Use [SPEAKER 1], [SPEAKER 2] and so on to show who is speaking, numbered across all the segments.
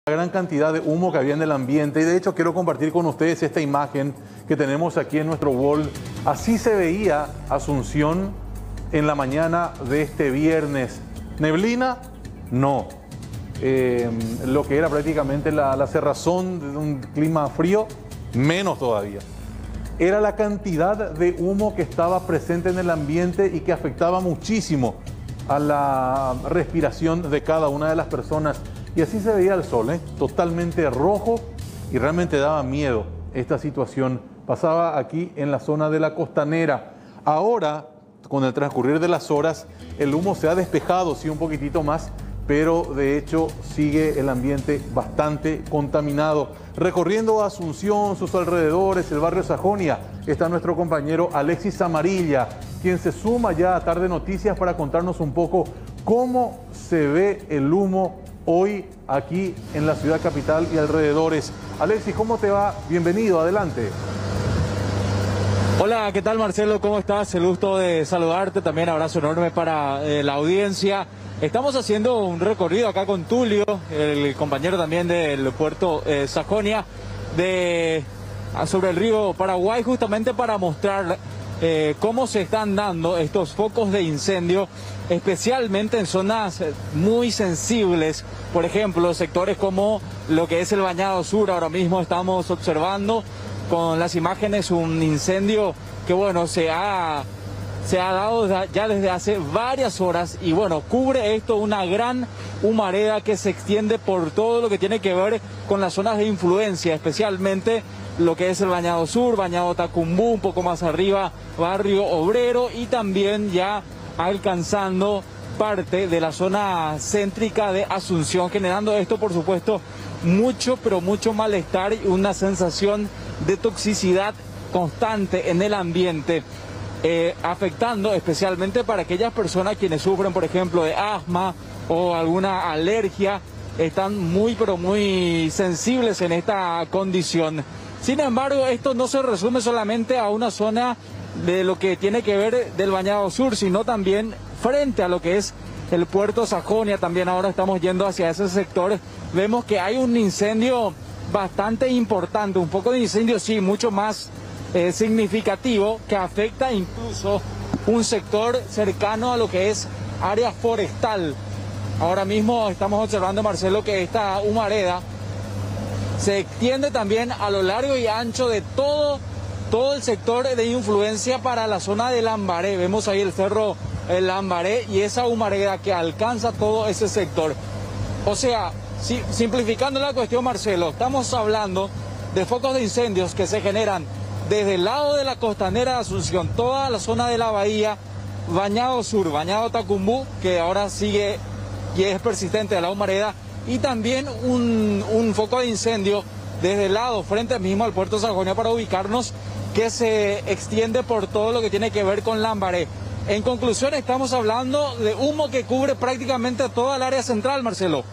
[SPEAKER 1] La gran cantidad de humo que había en el ambiente, y de hecho quiero compartir con ustedes esta imagen que tenemos aquí en nuestro wall. Así se veía Asunción en la mañana de este viernes. ¿Neblina? No. Lo que era prácticamente la cerrazón de un clima frío, menos todavía. Era la cantidad de humo que estaba presente en el ambiente y que afectaba muchísimo a la respiración de cada una de las personas. Y así se veía el sol, totalmente rojo, y realmente daba miedo esta situación. Pasaba aquí en la zona de la costanera. Ahora, con el transcurrir de las horas, el humo se ha despejado, sí, un poquitito más, pero de hecho sigue el ambiente bastante contaminado. Recorriendo Asunción, sus alrededores, el barrio Sajonia, está nuestro compañero Alexis Zamarilla, quien se suma ya a Tarde Noticias para contarnos un poco cómo se ve el humo hoy aquí en la ciudad capital y alrededores. Alexis, ¿cómo te va? Bienvenido, adelante.
[SPEAKER 2] Hola, ¿qué tal, Marcelo? ¿Cómo estás? El gusto de saludarte, también abrazo enorme para la audiencia. Estamos haciendo un recorrido acá con Tulio, el compañero también del puerto Sajonia, sobre el río Paraguay, justamente para mostrar cómo se están dando estos focos de incendio, especialmente en zonas muy sensibles. Por ejemplo, sectores como lo que es el Bañado Sur. Ahora mismo estamos observando con las imágenes un incendio que, bueno, se ha dado ya desde hace varias horas, y bueno, cubre esto una gran humareda que se extiende por todo lo que tiene que ver con las zonas de influencia, especialmente lo que es el Bañado Sur, Bañado Tacumbú, un poco más arriba, Barrio Obrero, y también ya alcanzando parte de la zona céntrica de Asunción, generando esto, por supuesto, mucho, pero mucho malestar y una sensación de toxicidad constante en el ambiente, afectando especialmente para aquellas personas quienes sufren, por ejemplo, de asma o alguna alergia. Están muy, pero muy sensibles en esta condición. Sin embargo, esto no se resume solamente a una zona de lo que tiene que ver del Bañado Sur, sino también frente a lo que es el puerto Sajonia. También ahora estamos yendo hacia ese sector. Vemos que hay un incendio bastante importante, un poco de incendio, sí, mucho más significativo, que afecta incluso un sector cercano a lo que es área forestal. Ahora mismo estamos observando, Marcelo, que esta humareda se extiende también a lo largo y ancho de todo el sector de influencia para la zona de Lambaré. Vemos ahí el cerro Lambaré y esa humareda que alcanza todo ese sector. O sea, simplificando la cuestión, Marcelo, estamos hablando de focos de incendios que se generan desde el lado de la costanera de Asunción, toda la zona de la bahía, Bañado Sur, Bañado Tacumbú, que ahora sigue y es persistente de la humareda, y también un foco de incendio desde el lado frente mismo al puerto Sajonia, para ubicarnos, que se extiende por todo lo que tiene que ver con Lambaré. En conclusión, estamos hablando de humo que cubre prácticamente toda el área central, Marcelo.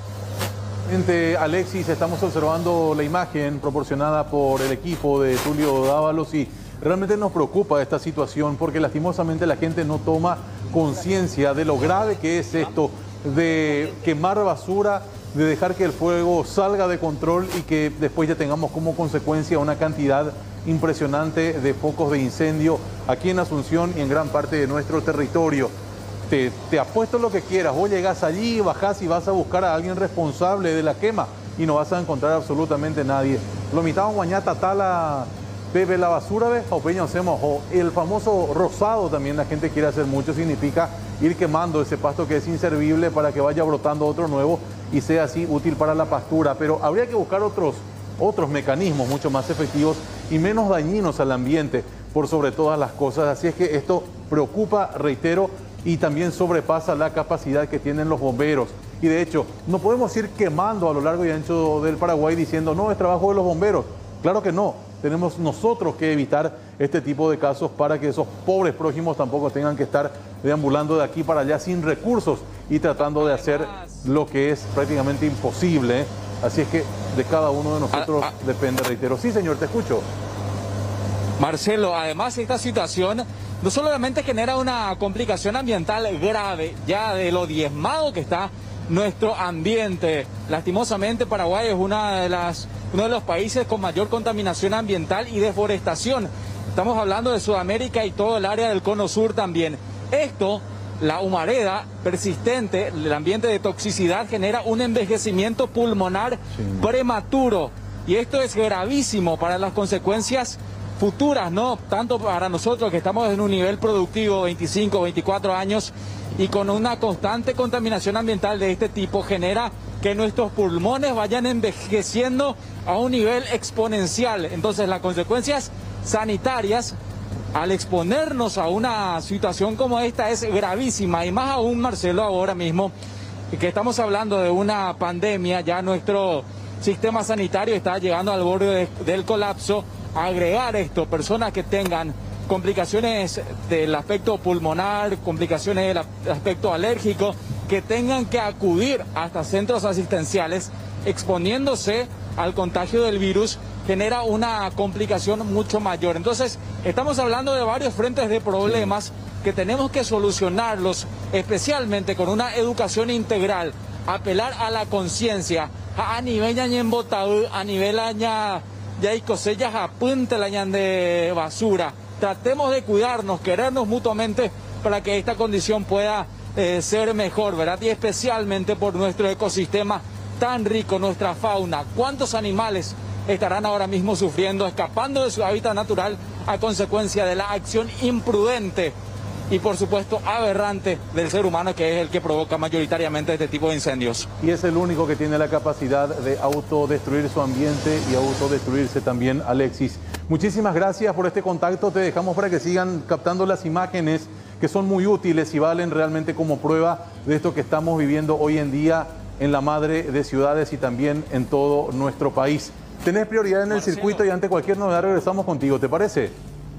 [SPEAKER 1] Alexis, estamos observando la imagen proporcionada por el equipo de Tulio Dávalos y realmente nos preocupa esta situación porque lastimosamente la gente no toma conciencia de lo grave que es esto de quemar basura, de dejar que el fuego salga de control y que después ya tengamos como consecuencia una cantidad impresionante de focos de incendio aquí en Asunción y en gran parte de nuestro territorio. Te apuesto lo que quieras, vos llegás allí, bajás y vas a buscar a alguien responsable de la quema y no vas a encontrar absolutamente nadie. Lo mitad guañata tala bebe la basura, ¿ves? O peña hacemos, o el famoso rosado también la gente quiere hacer mucho, significa ir quemando ese pasto que es inservible para que vaya brotando otro nuevo y sea así útil para la pastura. Pero habría que buscar otros mecanismos mucho más efectivos y menos dañinos al ambiente por sobre todas las cosas. Así es que esto preocupa, reitero, y también sobrepasa la capacidad que tienen los bomberos. Y de hecho, no podemos ir quemando a lo largo y ancho del Paraguay diciendo, no, es trabajo de los bomberos. Claro que no. Tenemos nosotros que evitar este tipo de casos para que esos pobres prójimos tampoco tengan que estar deambulando de aquí para allá sin recursos y tratando de hacer lo que es prácticamente imposible. Así es que de cada uno de nosotros depende, reitero. Sí, señor, te escucho.
[SPEAKER 2] Marcelo, además esta situación no solamente genera una complicación ambiental grave, ya de lo diezmado que está nuestro ambiente. Lastimosamente Paraguay es uno de los países con mayor contaminación ambiental y deforestación. Estamos hablando de Sudamérica y todo el área del Cono Sur también. Esto, la humareda persistente, el ambiente de toxicidad genera un envejecimiento pulmonar prematuro. Y esto es gravísimo para las consecuencias futuras, ¿no? Tanto para nosotros que estamos en un nivel productivo, 25, 24 años, y con una constante contaminación ambiental de este tipo, genera que nuestros pulmones vayan envejeciendo a un nivel exponencial. Entonces las consecuencias sanitarias al exponernos a una situación como esta es gravísima, y más aún, Marcelo, ahora mismo que estamos hablando de una pandemia, ya nuestro sistema sanitario está llegando al borde del colapso. Agregar esto, personas que tengan complicaciones del aspecto pulmonar, complicaciones del aspecto alérgico, que tengan que acudir hasta centros asistenciales exponiéndose al contagio del virus, genera una complicación mucho mayor. Entonces, estamos hablando de varios frentes de problemas que tenemos que solucionarlos, especialmente con una educación integral, apelar a la conciencia, a nivel a nivel ya hay cosellas a punta de basura. Tratemos de cuidarnos, querernos mutuamente para que esta condición pueda ser mejor, ¿verdad? Y especialmente por nuestro ecosistema tan rico, nuestra fauna. ¿Cuántos animales estarán ahora mismo sufriendo, escapando de su hábitat natural a consecuencia de la acción imprudente y, por supuesto, aberrante del ser humano, que es el que provoca mayoritariamente este tipo de incendios?
[SPEAKER 1] Y es el único que tiene la capacidad de autodestruir su ambiente y autodestruirse también, Alexis. Muchísimas gracias por este contacto. Te dejamos para que sigan captando las imágenes, que son muy útiles y valen realmente como prueba de esto que estamos viviendo hoy en día en la madre de ciudades y también en todo nuestro país. Tenés prioridad en el circuito y ante cualquier novedad regresamos contigo, ¿te parece?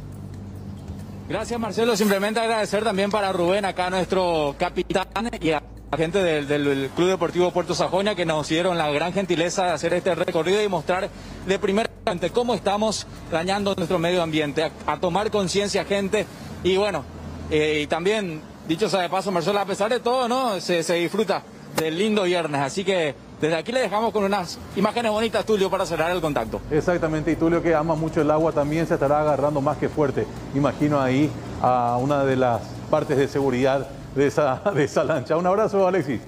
[SPEAKER 2] Gracias, Marcelo. Simplemente agradecer también para Rubén, acá nuestro capitán, y a la gente del Club Deportivo Puerto Sajonia, que nos dieron la gran gentileza de hacer este recorrido y mostrar de primera mano cómo estamos dañando nuestro medio ambiente. A tomar conciencia, gente. Y bueno, y también, dicho sea de paso, Marcelo, a pesar de todo, ¿no? Se disfruta del lindo viernes. Así que desde aquí le dejamos con unas imágenes bonitas, Tulio, para cerrar el contacto.
[SPEAKER 1] Exactamente, y Tulio, que ama mucho el agua, también se estará agarrando más que fuerte. Imagino ahí a una de las partes de seguridad de esa lancha. Un abrazo, Alexis.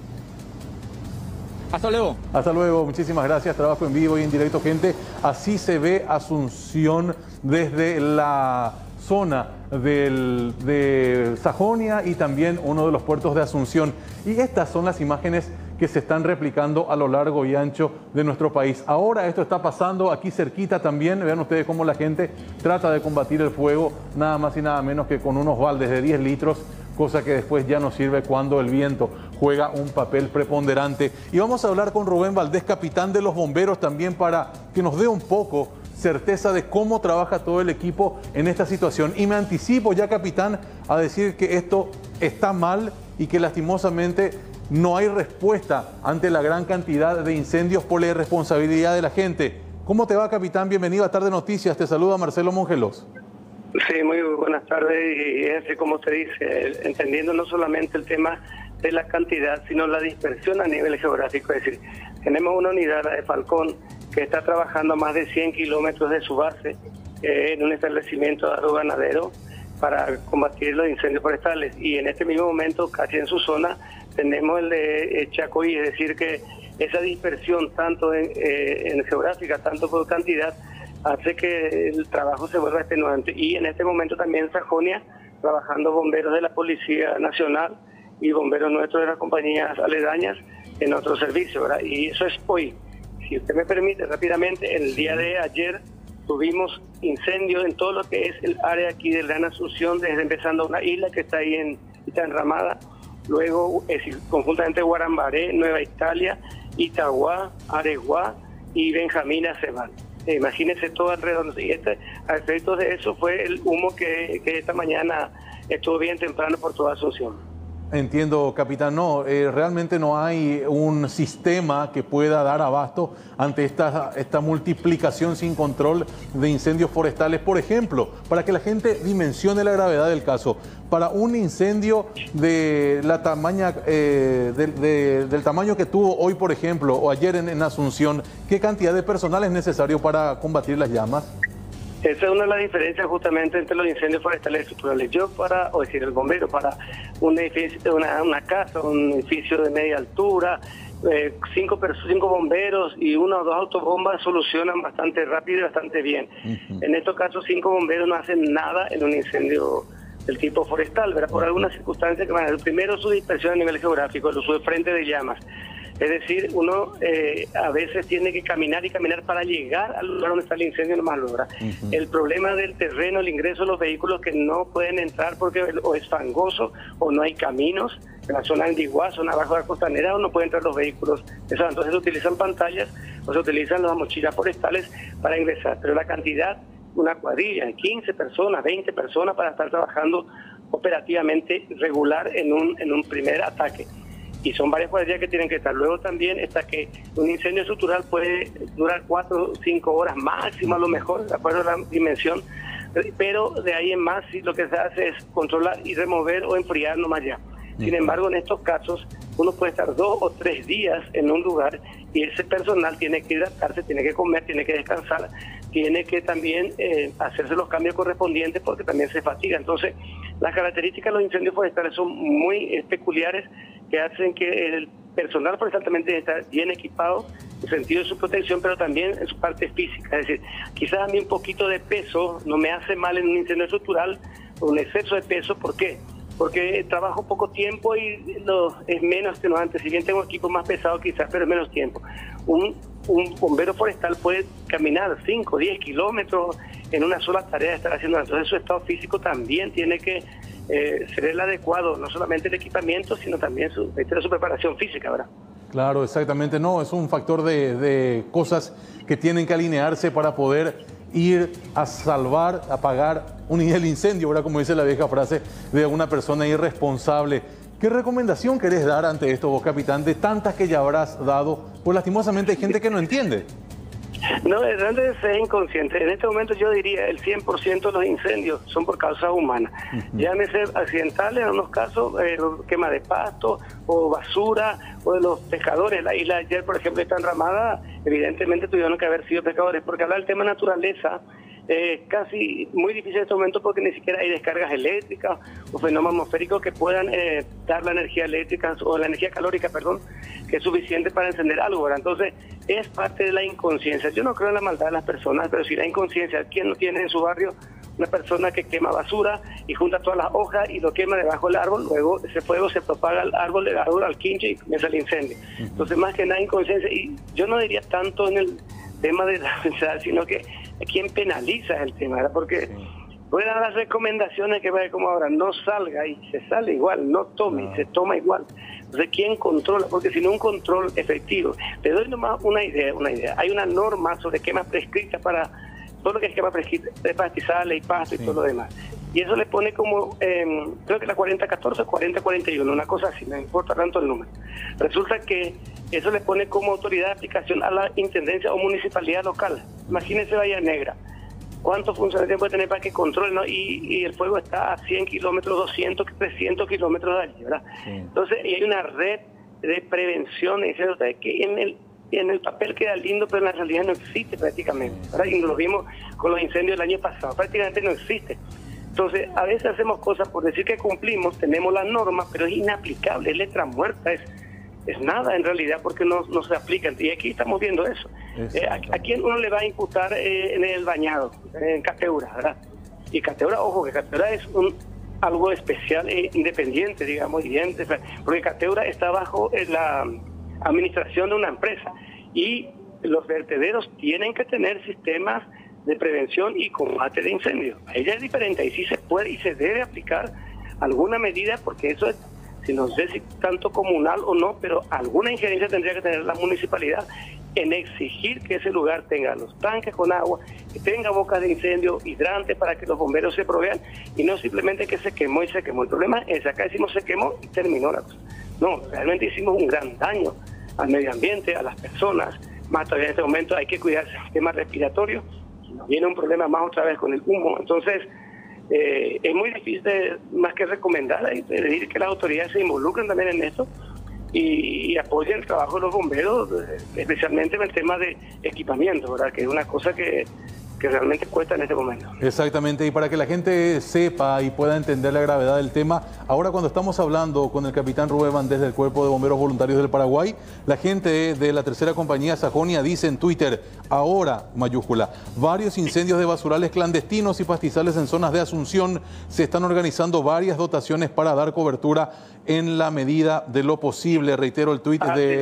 [SPEAKER 2] Hasta luego.
[SPEAKER 1] Hasta luego, muchísimas gracias. Trabajo en vivo y en directo, gente. Así se ve Asunción desde la zona de Sajonia y también uno de los puertos de Asunción. Y estas son las imágenes que se están replicando a lo largo y ancho de nuestro país. Ahora esto está pasando aquí cerquita también. Vean ustedes cómo la gente trata de combatir el fuego, nada más y nada menos que con unos baldes de 10 litros, cosa que después ya no sirve cuando el viento juega un papel preponderante. Y vamos a hablar con Rubén Valdés, capitán de los bomberos, también para que nos dé un poco certeza de cómo trabaja todo el equipo en esta situación. Y me anticipo ya, capitán, a decir que esto está mal y que lastimosamente no hay respuesta ante la gran cantidad de incendios por la irresponsabilidad de la gente. ¿Cómo te va, capitán? Bienvenido a Tarde Noticias. Te saluda Marcelo Mongelos.
[SPEAKER 3] Sí, muy buenas tardes. Y es así como se dice, entendiendo no solamente el tema de la cantidad, sino la dispersión a nivel geográfico. Es decir, tenemos una unidad, la de Falcón, que está trabajando a más de 100 kilómetros de su base en un establecimiento agroganadero para combatir los incendios forestales. Y en este mismo momento, casi en su zona, tenemos el de Chacoí, es decir, que esa dispersión tanto en geográfica, tanto por cantidad, hace que el trabajo se vuelva extenuante. Y en este momento también en Sajonia, trabajando bomberos de la Policía Nacional y bomberos nuestros de las compañías aledañas en otro servicio, ¿verdad? Y eso es hoy. Si usted me permite, rápidamente, el día de ayer tuvimos incendios en todo lo que es el área aquí de Gran Asunción, desde empezando una isla que está ahí en Enramada, luego conjuntamente Guarambaré, Nueva Italia, Itagua, Areguá y Benjamín Acebal. Imagínense todo alrededor. Y a efectos de eso fue el humo que esta mañana estuvo bien temprano por toda Asunción.
[SPEAKER 1] Entiendo, capitán. No, realmente no hay un sistema que pueda dar abasto ante esta multiplicación sin control de incendios forestales. Por ejemplo, para que la gente dimensione la gravedad del caso, para un incendio de la tamaña, del tamaño que tuvo hoy, por ejemplo, o ayer en Asunción, ¿qué cantidad de personal es necesario para combatir las llamas?
[SPEAKER 3] Esa es una de las diferencias justamente entre los incendios forestales estructurales. El bombero para un edificio, una casa, un edificio de media altura, 5 bomberos y 1 o 2 autobombas solucionan bastante rápido y bastante bien. En estos casos 5 bomberos no hacen nada en un incendio del tipo forestal, ¿verdad? Por algunas circunstancias que van a ser, primero, su dispersión a nivel geográfico, su frente de llamas. Es decir, uno a veces tiene que caminar y caminar para llegar al lugar donde está el incendio, no más logra. El problema del terreno, el ingreso de los vehículos que no pueden entrar porque o es fangoso o no hay caminos. En la zona antiguas, zona bajo la costanera, no pueden entrar los vehículos. Entonces se utilizan pantallas o se utilizan las mochilas forestales para ingresar. Pero la cantidad, una cuadrilla de 15 personas, 20 personas para estar trabajando operativamente regular en un primer ataque. Y son varias cuadrillas que tienen que estar. Luego también está que un incendio estructural puede durar 4 o 5 horas máximo, a lo mejor, de acuerdo a la dimensión, pero de ahí en más sí, lo que se hace es controlar y remover o enfriar nomás ya. Sin embargo, en estos casos, uno puede estar 2 o 3 días en un lugar y ese personal tiene que hidratarse, tiene que comer, tiene que descansar, tiene que también hacerse los cambios correspondientes porque también se fatiga. Entonces, las características de los incendios forestales son muy peculiares, que hacen que el personal forestal también debe estar bien equipado en el sentido de su protección, pero también en su parte física. Es decir, quizás a mí un poquito de peso no me hace mal en un incendio estructural, un exceso de peso. ¿Por qué? Porque trabajo poco tiempo y es menos que no antes. Si bien tengo equipo más pesado quizás, pero menos tiempo. Un bombero forestal puede caminar 5 o 10 kilómetros en una sola tarea de estar haciendo. Entonces su estado físico también tiene que ser el adecuado, no solamente el equipamiento, sino también su preparación física, ¿verdad? Claro, exactamente. No, es un factor de cosas que tienen que alinearse para poder ir a salvar, apagar el incendio, ¿verdad? Como dice la vieja frase, de una persona irresponsable. ¿Qué recomendación querés dar ante esto, vos, capitán, de tantas que ya habrás dado? Pues lastimosamente hay gente que no entiende. No, realmente es inconsciente. En este momento yo diría el 100% de los incendios son por causa humana. Llámese accidentales, en unos casos quema de pasto o basura o de los pescadores. La isla de ayer, por ejemplo, está enramada, evidentemente tuvieron que haber sido pescadores, porque hablar del tema naturaleza casi muy difícil en este momento porque ni siquiera hay descargas eléctricas o fenómenos atmosféricos que puedan dar la energía eléctrica o la energía calórica, perdón, que es suficiente para encender algo, ¿verdad? Entonces es parte de la inconsciencia. Yo no creo en la maldad de las personas, pero sí la inconsciencia. ¿Quién no tiene en su barrio una persona que quema basura y junta todas las hojas y lo quema debajo del árbol? Luego ese fuego se propaga al árbol, al quincho y comienza el incendio. Entonces más que nada inconsciencia. Y yo no diría tanto en el tema de la pensar, sino que quién penaliza el tema, ¿verdad? Porque pueden dar las recomendaciones que vaya como ahora, no salga y se sale igual, no tome y se toma igual. Entonces, ¿quién controla? Porque si no un control efectivo. Te doy nomás una idea. Hay una norma sobre quemas prescritas para todo lo que es quema prescrita, de pastizales y pasto y todo lo demás. Y eso le pone como, creo que la 4014 o 4041, una cosa así, no importa tanto el número. Resulta que eso le pone como autoridad de aplicación a la intendencia o municipalidad local. Imagínense Bahía Negra. ¿Cuántos funcionarios puede tener para que controle, ¿no? Y el fuego está a 100 kilómetros, 200, 300 kilómetros de allí, ¿verdad? Entonces, y hay una red de prevención, que en el papel queda lindo, pero en la realidad no existe prácticamente, ¿verdad? Y lo vimos con los incendios del año pasado, prácticamente no existe. Entonces, a veces hacemos cosas por decir que cumplimos, tenemos las normas, pero es inaplicable, es letra muerta, es nada en realidad porque no se aplican. Y aquí estamos viendo eso. ¿A quién uno le va a imputar en el bañado? En Cateura, ¿verdad? Y Cateura, ojo, que Cateura es algo especial e independiente, digamos, porque Cateura está bajo la administración de una empresa y los vertederos tienen que tener sistemas de prevención y combate de incendios. Ella es diferente, y sí se puede y se debe aplicar alguna medida, porque eso es, si no sé si tanto comunal o no, pero alguna injerencia tendría que tener la municipalidad en exigir que ese lugar tenga los tanques con agua, que tenga bocas de incendio hidrantes para que los bomberos se provean y no simplemente que se quemó y se quemó. El problema es, acá decimos se quemó y terminó la cosa. No, realmente hicimos un gran daño al medio ambiente, a las personas, más todavía en este momento hay que cuidar el sistema respiratorio, y nos viene un problema más otra vez con el humo. Entonces, es muy difícil, más que recomendar, pedir que las autoridades se involucren también en esto y apoyen el trabajo de los bomberos, especialmente en el tema de equipamiento, ¿verdad? Que es una cosa que realmente cuesta en este momento.
[SPEAKER 1] Exactamente, y para que la gente sepa y pueda entender la gravedad del tema, ahora cuando estamos hablando con el capitán Rubén Valdés del Cuerpo de Bomberos Voluntarios del Paraguay, la gente de la tercera compañía Sajonia dice en Twitter, ahora, mayúscula, varios incendios de basurales clandestinos y pastizales en zonas de Asunción, se están organizando varias dotaciones para dar cobertura en la medida de lo posible. Reitero el tuit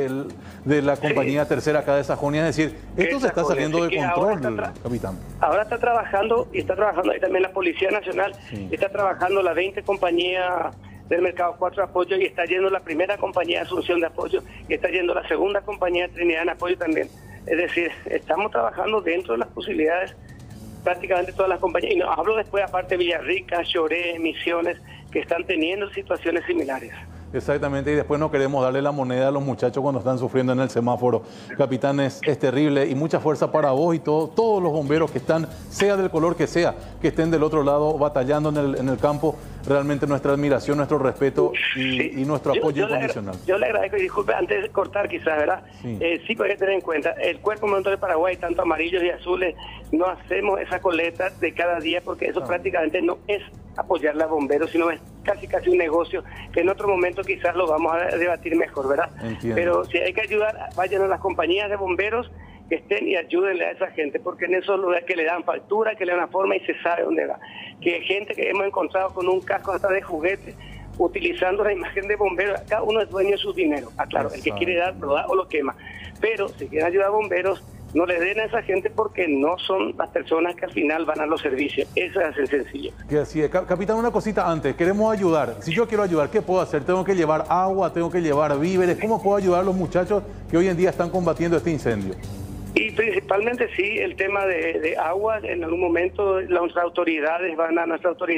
[SPEAKER 1] de la compañía tercera acá de Sajonia, es decir, esto se está saliendo de control, capitán.
[SPEAKER 3] Ahora está trabajando ahí también la Policía Nacional, está trabajando la 20 compañía del Mercado 4 de apoyo y está yendo la primera compañía de Asunción de apoyo y está yendo la segunda compañía de Trinidad en apoyo también. Es decir, estamos trabajando dentro de las posibilidades prácticamente todas las compañías. Y no hablo después aparte de Villarrica, Choré, Misiones, que están teniendo situaciones similares.
[SPEAKER 1] Exactamente, y después no queremos darle la moneda a los muchachos cuando están sufriendo en el semáforo. Capitán, es terrible y mucha fuerza para vos y todos los bomberos que están, sea del color que sea, que estén del otro lado batallando en el campo. Realmente nuestra admiración, nuestro respeto y nuestro apoyo incondicional.
[SPEAKER 3] Yo le agradezco y disculpe, antes de cortar quizás, ¿verdad? Sí, hay que tener en cuenta, el Cuerpo Voluntario de Paraguay, tanto amarillos y azules, no hacemos esa coleta de cada día porque eso prácticamente no es apoyar a bomberos, sino es casi un negocio que en otro momento quizás lo vamos a debatir mejor, ¿verdad?
[SPEAKER 1] Entiendo.
[SPEAKER 3] Pero si hay que ayudar, vayan a las compañías de bomberos que estén y ayúdenle a esa gente, porque en esos lugares que le dan factura, que le dan una forma y se sabe dónde va. Que hay gente que hemos encontrado con un casco hasta de juguete, utilizando la imagen de bomberos, cada uno es dueño de su dinero. Ah, claro, el que quiere dar, lo da o lo quema. Pero si quieren ayudar a bomberos, no le den a esa gente porque no son las personas que al final van a los servicios. Eso es así sencillo.
[SPEAKER 1] Que así es. Capitán, una cosita antes. Queremos ayudar. Si yo quiero ayudar, ¿qué puedo hacer? ¿Tengo que llevar agua? ¿Tengo que llevar víveres? ¿Cómo puedo ayudar a los muchachos que hoy en día están combatiendo este incendio?
[SPEAKER 3] Y principalmente sí, el tema de agua. En algún momento nuestras autoridades van a,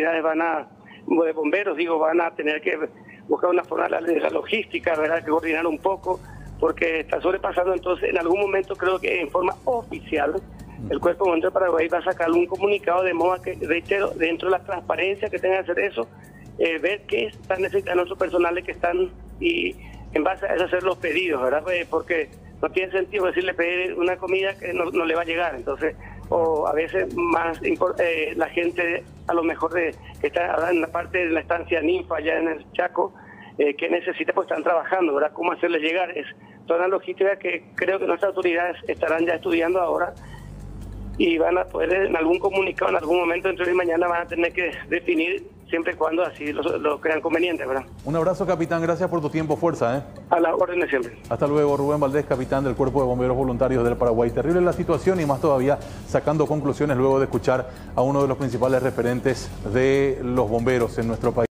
[SPEAKER 3] de bomberos, van a tener que buscar una forma de la logística, ¿verdad? Que coordinar un poco, porque está sobrepasando. Entonces, en algún momento creo que en forma oficial el Cuerpo Voluntario de Paraguay va a sacar un comunicado de modo que, reitero, dentro de la transparencia que tenga que hacer eso, ver qué están necesitando nuestros personales que están y en base a eso hacer los pedidos, ¿verdad? Porque no tiene sentido decirle pedir una comida que no le va a llegar. Entonces, o a veces más la gente a lo mejor que está en la parte de la estancia Ninfa allá en el Chaco, que necesita, pues están trabajando, ¿verdad? Cómo hacerle llegar. Es toda una logística que creo que nuestras autoridades estarán ya estudiando ahora y van a poder en algún comunicado, en algún momento entre hoy y mañana van a tener que definir siempre y cuando así lo crean conveniente, ¿verdad?
[SPEAKER 1] Un abrazo, capitán. Gracias por tu tiempo. Fuerza,
[SPEAKER 3] A la orden de siempre.
[SPEAKER 1] Hasta luego. Rubén Valdés, capitán del Cuerpo de Bomberos Voluntarios del Paraguay. Terrible la situación y más todavía sacando conclusiones luego de escuchar a uno de los principales referentes de los bomberos en nuestro país.